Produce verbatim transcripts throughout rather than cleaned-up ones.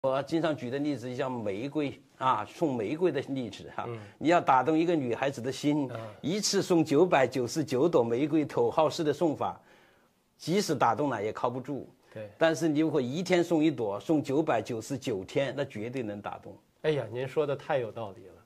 我经常举的例子像玫瑰啊，送玫瑰的例子哈、啊嗯，你要打动一个女孩子的心，嗯、一次送九百九十九朵玫瑰，头号式的送法，即使打动了也靠不住。 对，但是你如果一天送一朵，送九百九十九天，那绝对能打动。 哎呀，您说的太有道理了。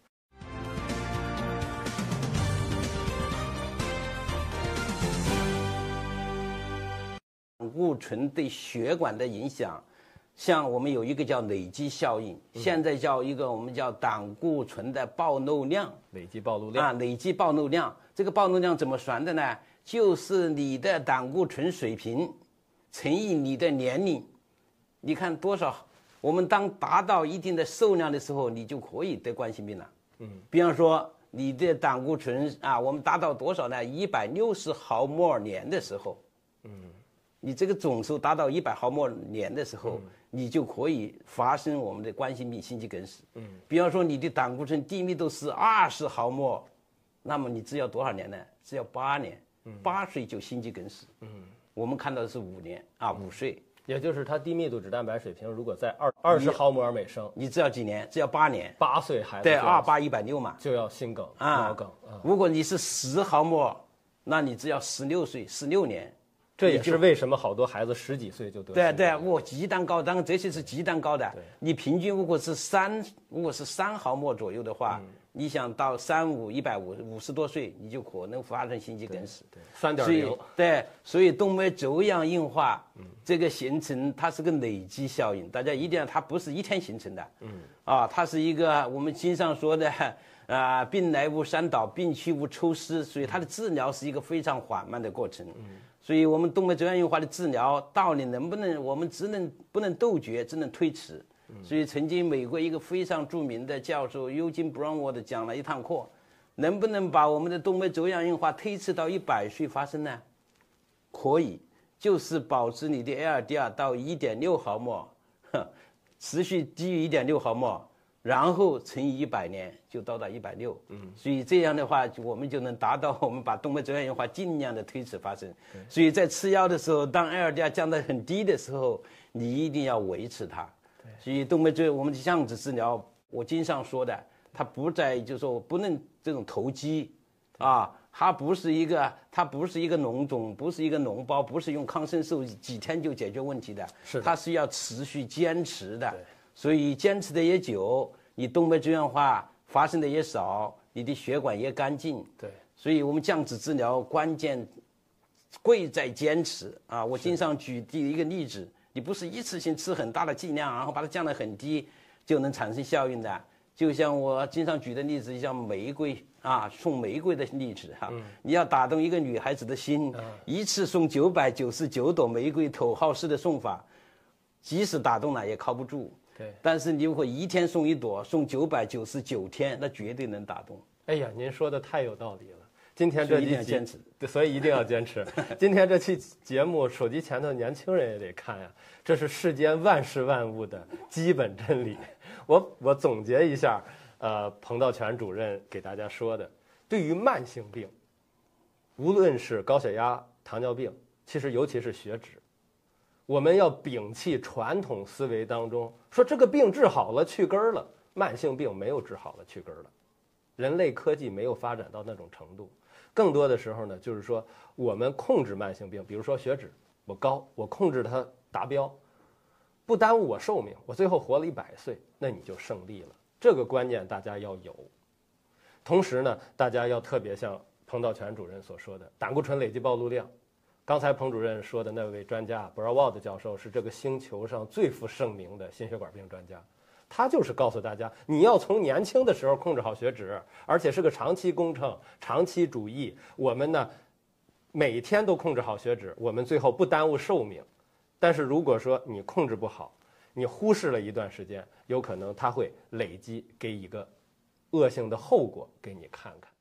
胆固醇对血管的影响。像我们有一个叫累积效应，嗯、现在叫一个我们叫胆固醇的暴露量， 累积暴露量啊，累积暴露量。这个暴露量怎么算的呢？就是你的胆固醇水平乘以你的年龄，你看多少？我们当达到一定的数量的时候，你就可以得冠心病了。嗯，比方说你的胆固醇啊，我们达到多少呢？一百六十毫摩尔年的时候，嗯。你这个总数达到一百毫摩尔年的时候，嗯、你就可以发生我们的冠心病、心肌梗死。嗯，比方说你的胆固醇低密度是二十毫摩尔，那么你只要多少年呢？只要八年，八、嗯、岁就心肌梗死。嗯，我们看到的是五年啊，五岁， 也就是它低密度脂蛋白水平如果在二二十毫摩尔每升， 你只要几年？只要八年， 八岁孩子对二八一百六嘛， 就要心梗、 啊、 脑梗。啊、 如果你是十毫摩尔，那你只要十六岁，十六年。 这也是为什么好多孩子十几岁就得。 对对，我极端高，当然这些是极端高的。你平均如果是三，如果是三毫摩左右的话，嗯、你想到三五一百五五十多岁，你就可能发生心肌梗死。 对，三点零。 对，所以动脉粥样硬化、嗯、这个形成，它是个累积效应，大家一定要，它不是一天形成的。嗯。啊，它是一个我们经常说的啊、呃，病来无三倒，病去无抽丝，所以它的治疗是一个非常缓慢的过程。嗯。所以我们动脉粥样硬化的治疗到底能不能，我们只能不能杜绝，只能推迟。所以曾经美国一个非常著名的教授 Eugene Braunwald 讲了一堂课，能不能把我们的动脉粥样硬化推迟到一百岁发生呢？可以，就是保持你的 L D L 到 一点六毫摩尔，持续低于 一点六毫摩尔。然后乘以一百年就到达一百六，嗯，所以这样的话，我们就能达到我们把动脉粥样硬化尽量的推迟发生。所以在吃药的时候，当 L D L 降得很低的时候，你一定要维持它。所以动脉粥我们的降脂治疗，我经常说的，它不在就是说不能这种投机，啊，它不是一个它不是一个脓肿，不是一个脓包，不是用抗生素几天就解决问题的， 是的， 它是要持续坚持的。所以坚持的也久，你动脉粥样化发生的也少，你的血管也干净。 对， 所以我们降脂治疗关键贵在坚持啊！我经常举第一个例子，你不是一次性吃很大的剂量，然后把它降得很低，就能产生效应的。就像我经常举的例子，像玫瑰啊，送玫瑰的例子哈、啊嗯，你要打动一个女孩子的心，嗯、一次送九百九十九朵玫瑰，头号式的送法，即使打动了也靠不住。 对， 但是你如果一天送一朵，送九百九十九天，那绝对能打动。 哎呀，您说的太有道理了。今天这期一定要坚持， 对，所以一定要坚持。今天这期节目，手机前的年轻人也得看呀，这是世间万事万物的基本真理。我我总结一下，呃，彭道全主任给大家说的，对于慢性病，无论是高血压、糖尿病，其实尤其是血脂。我们要摒弃传统思维当中说这个病治好了去根儿了，慢性病没有治好了去根儿了，人类科技没有发展到那种程度。更多的时候呢，就是说我们控制慢性病，比如说血脂我高，我控制它达标，不耽误我寿命，我最后活了一百岁，那你就胜利了。这个观念大家要有。同时呢，大家要特别像彭道全主任所说的，胆固醇累积暴露量。刚才彭主任说的那位专家 Braunwald 教授是这个星球上最负盛名的心血管病专家，他就是告诉大家，你要从年轻的时候控制好血脂，而且是个长期工程、长期主义。我们呢，每天都控制好血脂，我们最后不耽误寿命。但是如果说你控制不好，你忽视了一段时间，有可能它会累积，给一个恶性的后果给你看看。